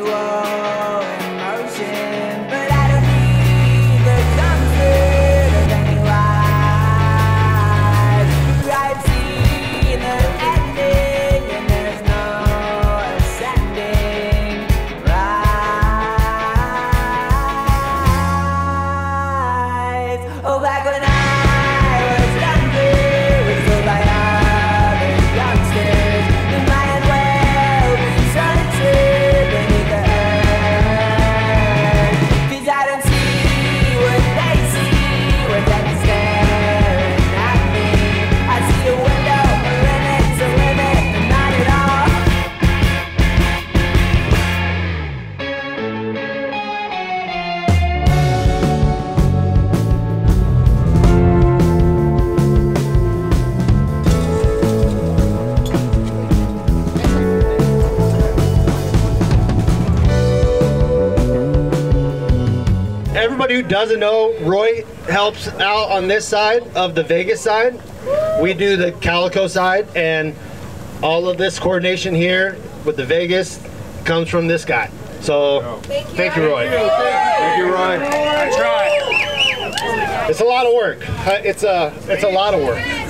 Everybody who doesn't know, Roy helps out on this side of the Vegas side. We do the Calico side, and all of this coordination here with the Vegas comes from this guy. So thank you, Roy. Thank you, Roy. I tried. It's a lot of work. It's a lot of work.